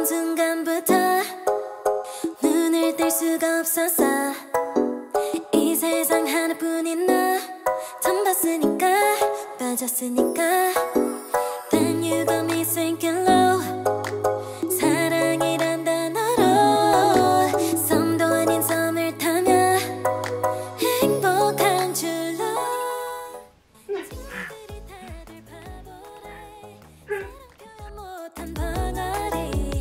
순간부터 눈을 뗄 수가 없었어. 이 세상 하나뿐인 너 처음 봤으니까 빠졌으니까 Then you got me sinking low. 사랑이란 단어로 섬도 아닌 섬을 타면 행복한 줄로. 친구들이 다들 바보래. 사랑도 못한 벙어리.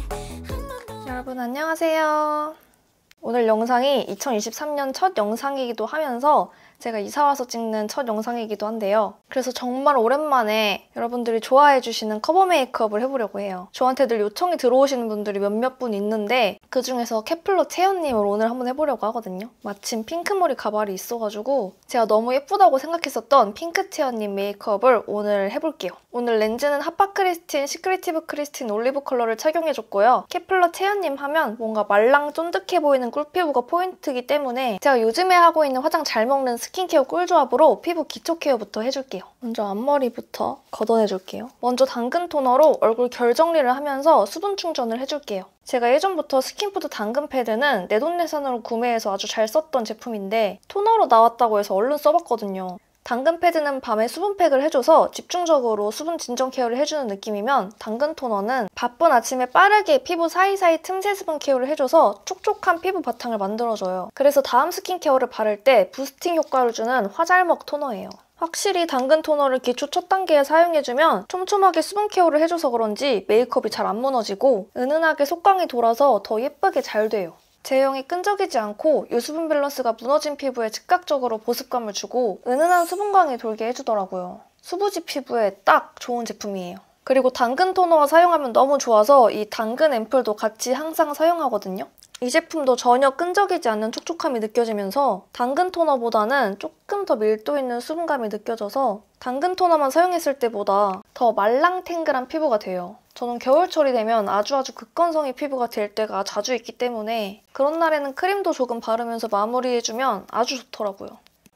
여러분 안녕하세요. 오늘 영상이 2023년 첫 영상이기도 하면서 제가 이사와서 찍는 첫 영상이기도 한데요. 그래서 정말 오랜만에 여러분들이 좋아해주시는 커버 메이크업을 해보려고 해요. 저한테 늘 요청이 들어오시는 분들이 몇몇 분 있는데 그중에서 케플러 채연님을 오늘 한번 해보려고 하거든요. 마침 핑크머리 가발이 있어가지고 제가 너무 예쁘다고 생각했었던 핑크 채연님 메이크업을 오늘 해볼게요. 오늘 렌즈는 핫바 크리스틴 시크리티브 크리스틴 올리브 컬러를 착용해줬고요. 케플러 채연님 하면 뭔가 말랑 쫀득해 보이는 꿀피부가 포인트이기 때문에 제가 요즘에 하고 있는 화장 잘 먹는 스킨케어 꿀조합으로 피부 기초 케어부터 해줄게요. 먼저 앞머리부터 걷어내줄게요. 먼저 당근 토너로 얼굴 결 정리를 하면서 수분 충전을 해줄게요. 제가 예전부터 스킨푸드 당근 패드는 내돈내산으로 구매해서 아주 잘 썼던 제품인데 토너로 나왔다고 해서 얼른 써봤거든요. 당근 패드는 밤에 수분팩을 해줘서 집중적으로 수분 진정 케어를 해주는 느낌이면 당근 토너는 바쁜 아침에 빠르게 피부 사이사이 틈새 수분 케어를 해줘서 촉촉한 피부 바탕을 만들어줘요. 그래서 다음 스킨케어를 바를 때 부스팅 효과를 주는 화잘먹 토너예요. 확실히 당근 토너를 기초 첫 단계에 사용해주면 촘촘하게 수분 케어를 해줘서 그런지 메이크업이 잘 안 무너지고 은은하게 속광이 돌아서 더 예쁘게 잘 돼요. 제형이 끈적이지 않고 유수분 밸런스가 무너진 피부에 즉각적으로 보습감을 주고 은은한 수분광이 돌게 해주더라고요. 수부지 피부에 딱 좋은 제품이에요. 그리고 당근 토너와 사용하면 너무 좋아서 이 당근 앰플도 같이 항상 사용하거든요. 이 제품도 전혀 끈적이지 않는 촉촉함이 느껴지면서 당근 토너보다는 조금 더 밀도 있는 수분감이 느껴져서 당근 토너만 사용했을 때보다 더 말랑탱글한 피부가 돼요. 저는 겨울철이 되면 아주 극건성의 피부가 될 때가 자주 있기 때문에 그런 날에는 크림도 조금 바르면서 마무리해주면 아주 좋더라고요.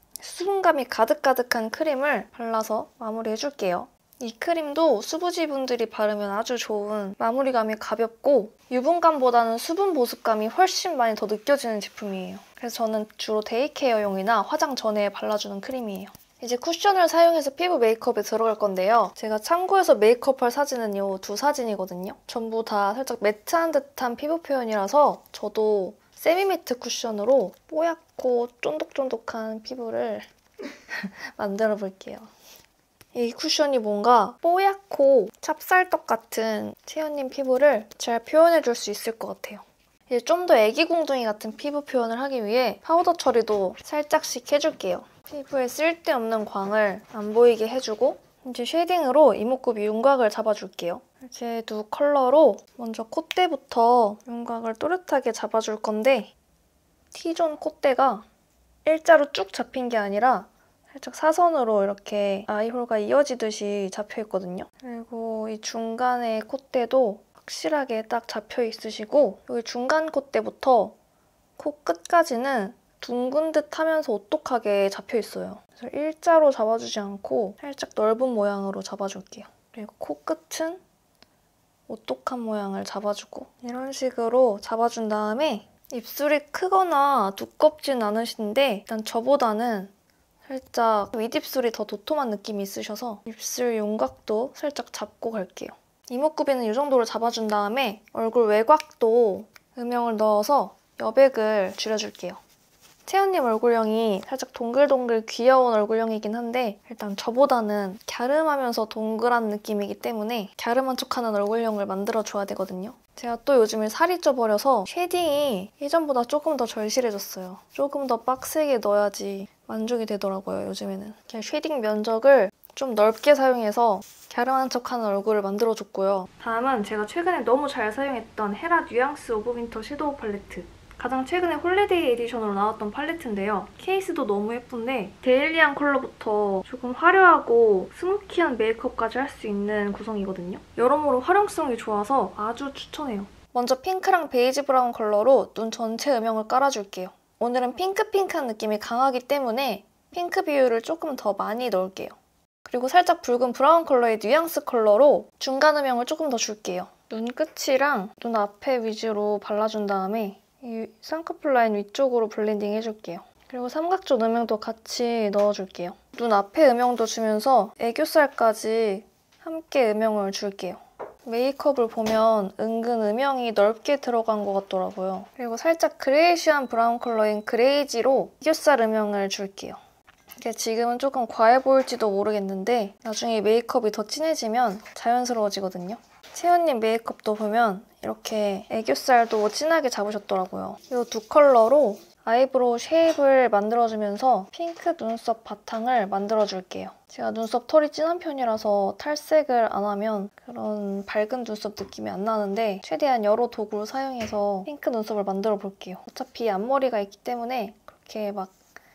수분감이 가득가득한 크림을 발라서 마무리해줄게요. 이 크림도 수부지분들이 바르면 아주 좋은 마무리감이 가볍고 유분감보다는 수분 보습감이 훨씬 많이 더 느껴지는 제품이에요. 그래서 저는 주로 데이케어용이나 화장 전에 발라주는 크림이에요. 이제 쿠션을 사용해서 피부 메이크업에 들어갈 건데요. 제가 참고해서 메이크업할 사진은 이 두 사진이거든요. 전부 다 살짝 매트한 듯한 피부 표현이라서 저도 세미매트 쿠션으로 뽀얗고 쫀득쫀득한 피부를 만들어 볼게요. 이 쿠션이 뭔가 뽀얗고 찹쌀떡 같은 채연님 피부를 잘 표현해줄 수 있을 것 같아요. 이제 좀 더 애기궁둥이 같은 피부 표현을 하기 위해 파우더 처리도 살짝씩 해줄게요. 피부에 쓸데없는 광을 안 보이게 해주고 이제 쉐딩으로 이목구비 윤곽을 잡아줄게요. 이제 누 컬러로 먼저 콧대부터 윤곽을 또렷하게 잡아줄 건데 T존 콧대가 일자로 쭉 잡힌 게 아니라 살짝 사선으로 이렇게 아이홀과 이어지듯이 잡혀있거든요. 그리고 이 중간에 콧대도 확실하게 딱 잡혀있으시고 여기 중간 콧대부터 코끝까지는 둥근 듯 하면서 오똑하게 잡혀있어요. 그래서 일자로 잡아주지 않고 살짝 넓은 모양으로 잡아줄게요. 그리고 코끝은 오똑한 모양을 잡아주고 이런 식으로 잡아준 다음에 입술이 크거나 두껍진 않으신데 일단 저보다는 살짝 윗입술이 더 도톰한 느낌이 있으셔서 입술 윤곽도 살짝 잡고 갈게요. 이목구비는 이 정도로 잡아준 다음에 얼굴 외곽도 음영을 넣어서 여백을 줄여줄게요. 채연님 얼굴형이 살짝 동글동글 귀여운 얼굴형이긴 한데 일단 저보다는 갸름하면서 동글한 느낌이기 때문에 갸름한 척하는 얼굴형을 만들어줘야 되거든요. 제가 또 요즘에 살이 쪄버려서 쉐딩이 예전보다 조금 더 절실해졌어요. 조금 더 빡세게 넣어야지 만족이 되더라고요, 요즘에는. 그냥 쉐딩 면적을 좀 넓게 사용해서 갸름한 척하는 얼굴을 만들어줬고요. 다음은 제가 최근에 너무 잘 사용했던 헤라 뉘앙스 오브 윈터 섀도우 팔레트. 가장 최근에 홀리데이 에디션으로 나왔던 팔레트인데요. 케이스도 너무 예쁜데 데일리한 컬러부터 조금 화려하고 스모키한 메이크업까지 할 수 있는 구성이거든요. 여러모로 활용성이 좋아서 아주 추천해요. 먼저 핑크랑 베이지 브라운 컬러로 눈 전체 음영을 깔아줄게요. 오늘은 핑크핑크한 느낌이 강하기 때문에 핑크 비율을 조금 더 많이 넣을게요. 그리고 살짝 붉은 브라운 컬러의 뉘앙스 컬러로 중간 음영을 조금 더 줄게요. 눈 끝이랑 눈 앞에 위주로 발라준 다음에 이 쌍꺼풀 라인 위쪽으로 블렌딩 해줄게요. 그리고 삼각존 음영도 같이 넣어줄게요. 눈 앞에 음영도 주면서 애교살까지 함께 음영을 줄게요. 메이크업을 보면 은근 음영이 넓게 들어간 것 같더라고요. 그리고 살짝 그레이시한 브라운 컬러인 그레이지로 애교살 음영을 줄게요. 이게 지금은 조금 과해 보일지도 모르겠는데 나중에 메이크업이 더 진해지면 자연스러워지거든요. 채연님 메이크업도 보면 이렇게 애교살도 진하게 잡으셨더라고요. 이 두 컬러로 아이브로우 쉐입을 만들어주면서 핑크 눈썹 바탕을 만들어줄게요. 제가 눈썹 털이 진한 편이라서 탈색을 안 하면 그런 밝은 눈썹 느낌이 안 나는데 최대한 여러 도구를 사용해서 핑크 눈썹을 만들어 볼게요. 어차피 앞머리가 있기 때문에 그렇게 막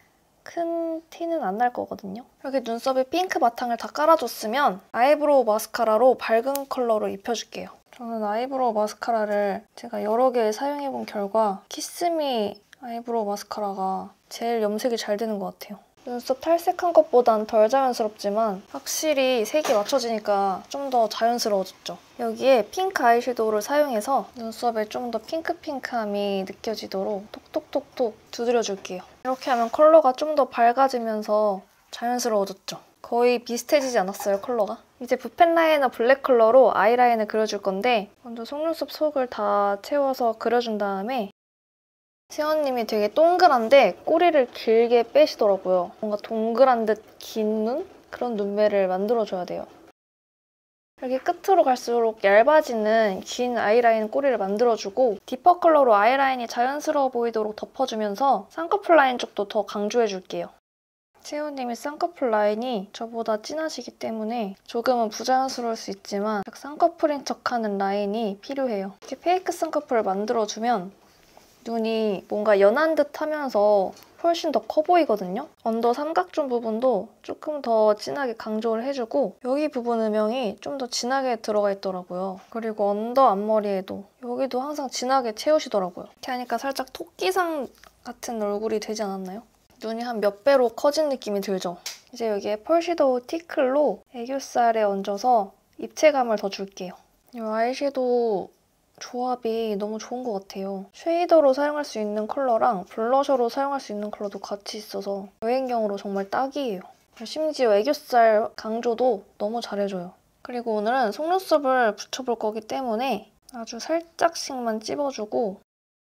큰 티는 안 날 거거든요. 이렇게 눈썹에 핑크 바탕을 다 깔아줬으면 아이브로우 마스카라로 밝은 컬러로 입혀줄게요. 저는 아이브로우 마스카라를 제가 여러 개 사용해본 결과 키스미 아이브로우 마스카라가 제일 염색이 잘 되는 것 같아요. 눈썹 탈색한 것보단 덜 자연스럽지만 확실히 색이 맞춰지니까 좀 더 자연스러워졌죠. 여기에 핑크 아이섀도우를 사용해서 눈썹에 좀 더 핑크핑크함이 느껴지도록 톡톡톡톡 두드려줄게요. 이렇게 하면 컬러가 좀 더 밝아지면서 자연스러워졌죠. 거의 비슷해지지 않았어요, 컬러가? 이제 붓펜 라이너 블랙 컬러로 아이라인을 그려줄 건데 먼저 속눈썹 속을 다 채워서 그려준 다음에 채연님이 되게 동그란데 꼬리를 길게 빼시더라고요. 뭔가 동그란 듯 긴 눈? 그런 눈매를 만들어줘야 돼요. 이렇게 끝으로 갈수록 얇아지는 긴 아이라인 꼬리를 만들어주고 디퍼 컬러로 아이라인이 자연스러워 보이도록 덮어주면서 쌍꺼풀 라인 쪽도 더 강조해줄게요. 채연님이 쌍꺼풀 라인이 저보다 진하시기 때문에 조금은 부자연스러울 수 있지만 쌍꺼풀인 척하는 라인이 필요해요. 이렇게 페이크 쌍꺼풀을 만들어주면 눈이 뭔가 연한 듯 하면서 훨씬 더 커 보이거든요. 언더 삼각존 부분도 조금 더 진하게 강조를 해주고 여기 부분 음영이 좀 더 진하게 들어가 있더라고요. 그리고 언더 앞머리에도 여기도 항상 진하게 채우시더라고요. 이렇게 하니까 살짝 토끼상 같은 얼굴이 되지 않았나요? 눈이 한 몇 배로 커진 느낌이 들죠? 이제 여기에 펄 섀도우 티클로 애교살에 얹어서 입체감을 더 줄게요. 이 아이섀도우 조합이 너무 좋은 것 같아요. 쉐이더로 사용할 수 있는 컬러랑 블러셔로 사용할 수 있는 컬러도 같이 있어서 여행용으로 정말 딱이에요. 심지어 애교살 강조도 너무 잘해줘요. 그리고 오늘은 속눈썹을 붙여볼 거기 때문에 아주 살짝씩만 찝어주고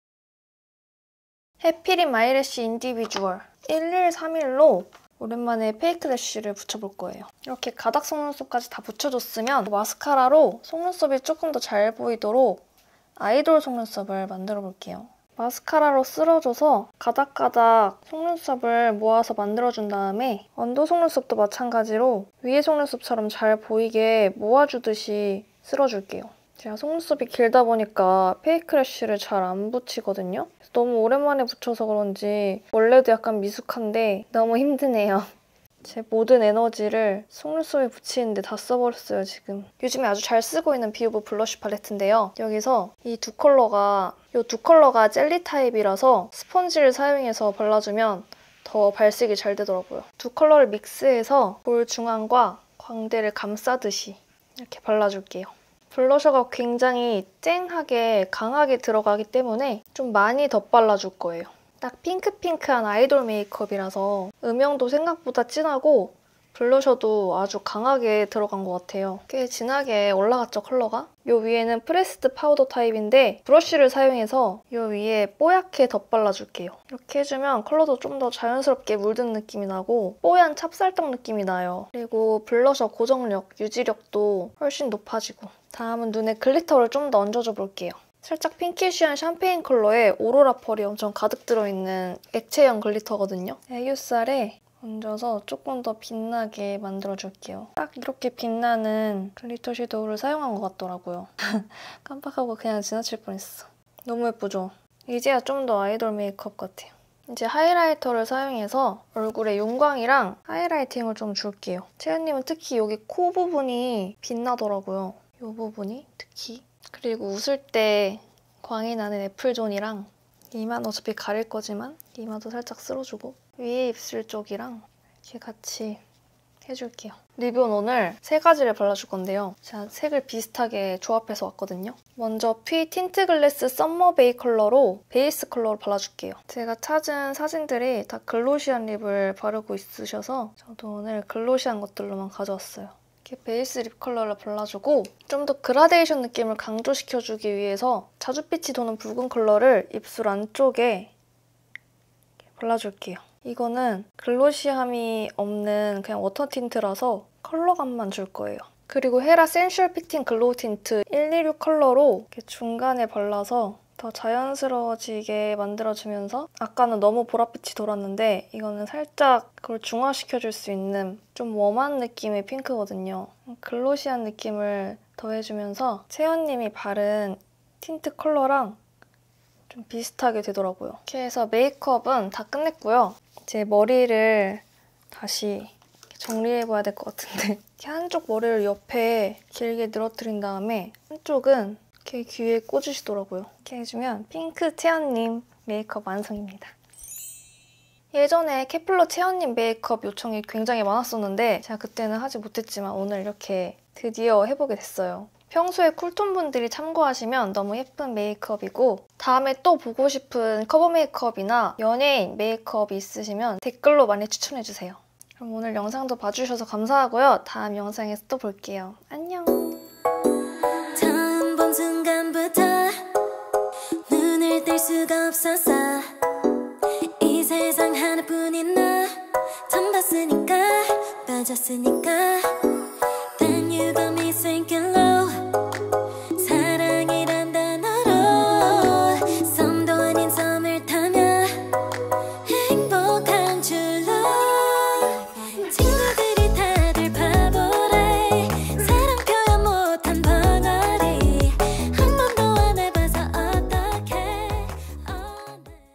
해피림 아이래쉬 인디비주얼 1131로 오랜만에 페이크 래쉬를 붙여볼 거예요. 이렇게 가닥 속눈썹까지 다 붙여줬으면 마스카라로 속눈썹이 조금 더 잘 보이도록 아이돌 속눈썹을 만들어 볼게요. 마스카라로 쓸어줘서 가닥가닥 속눈썹을 모아서 만들어준 다음에 언더 속눈썹도 마찬가지로 위에 속눈썹처럼 잘 보이게 모아주듯이 쓸어줄게요. 제가 속눈썹이 길다 보니까 페이크 래쉬를 잘 안 붙이거든요. 너무 오랜만에 붙여서 그런지 원래도 약간 미숙한데 너무 힘드네요. 제 모든 에너지를 속눈썹에 붙이는데 다 써버렸어요, 지금. 요즘에 아주 잘 쓰고 있는 비오브 블러쉬 팔레트인데요. 여기서 이 두 컬러가 젤리 타입이라서 스펀지를 사용해서 발라주면 더 발색이 잘 되더라고요. 두 컬러를 믹스해서 볼 중앙과 광대를 감싸듯이 이렇게 발라줄게요. 블러셔가 굉장히 쨍하게 강하게 들어가기 때문에 좀 많이 덧발라줄 거예요. 딱 핑크핑크한 아이돌 메이크업이라서 음영도 생각보다 진하고 블러셔도 아주 강하게 들어간 것 같아요. 꽤 진하게 올라갔죠, 컬러가? 요 위에는 프레스드 파우더 타입인데 브러쉬를 사용해서 요 위에 뽀얗게 덧발라줄게요. 이렇게 해주면 컬러도 좀 더 자연스럽게 물든 느낌이 나고 뽀얀 찹쌀떡 느낌이 나요. 그리고 블러셔 고정력, 유지력도 훨씬 높아지고 다음은 눈에 글리터를 좀 더 얹어줘 볼게요. 살짝 핑키쉬한 샴페인 컬러에 오로라 펄이 엄청 가득 들어있는 액체형 글리터거든요. 애교살에 얹어서 조금 더 빛나게 만들어줄게요. 딱 이렇게 빛나는 글리터 섀도우를 사용한 것 같더라고요. 깜빡하고 그냥 지나칠 뻔했어. 너무 예쁘죠? 이제야 좀 더 아이돌 메이크업 같아요. 이제 하이라이터를 사용해서 얼굴에 윤광이랑 하이라이팅을 좀 줄게요. 채연님은 특히 여기 코 부분이 빛나더라고요. 이 부분이 특히. 그리고 웃을 때 광이 나는 애플존이랑 이마는 어차피 가릴 거지만 이마도 살짝 쓸어주고 위에 입술 쪽이랑 이렇게 같이 해줄게요. 리본 오늘 세 가지를 발라줄 건데요. 제가 색을 비슷하게 조합해서 왔거든요. 먼저 피 틴트 글래스 썸머 베이 컬러로 베이스 컬러로 발라줄게요. 제가 찾은 사진들이 다 글로시한 립을 바르고 있으셔서 저도 오늘 글로시한 것들로만 가져왔어요. 이렇게 베이스 립 컬러를 발라주고 좀 더 그라데이션 느낌을 강조시켜주기 위해서 자줏빛이 도는 붉은 컬러를 입술 안쪽에 발라줄게요. 이거는 글로시함이 없는 그냥 워터 틴트라서 컬러감만 줄 거예요. 그리고 헤라 센슈얼 피팅 글로우 틴트 126 컬러로 이렇게 중간에 발라서 더 자연스러워지게 만들어주면서 아까는 너무 보랏빛이 돌았는데 이거는 살짝 그걸 중화시켜줄 수 있는 좀 웜한 느낌의 핑크거든요. 글로시한 느낌을 더해주면서 채연님이 바른 틴트 컬러랑 좀 비슷하게 되더라고요. 이렇게 해서 메이크업은 다 끝냈고요. 제 머리를 다시 정리해봐야 될 것 같은데 이렇게 한쪽 머리를 옆에 길게 늘어뜨린 다음에 한쪽은 이렇게 귀에 꽂으시더라고요. 이렇게 해주면 핑크 채연님 메이크업 완성입니다. 예전에 케플러 채연님 메이크업 요청이 굉장히 많았었는데 제가 그때는 하지 못했지만 오늘 이렇게 드디어 해보게 됐어요. 평소에 쿨톤 분들이 참고하시면 너무 예쁜 메이크업이고 다음에 또 보고 싶은 커버 메이크업이나 연예인 메이크업이 있으시면 댓글로 많이 추천해주세요. 그럼 오늘 영상도 봐주셔서 감사하고요. 다음 영상에서 또 볼게요. 안녕! 처음 본 순간부터 눈을 뗄 수가 없었어. 이 세상 하나뿐인 너 처음 봤으니까 빠졌으니까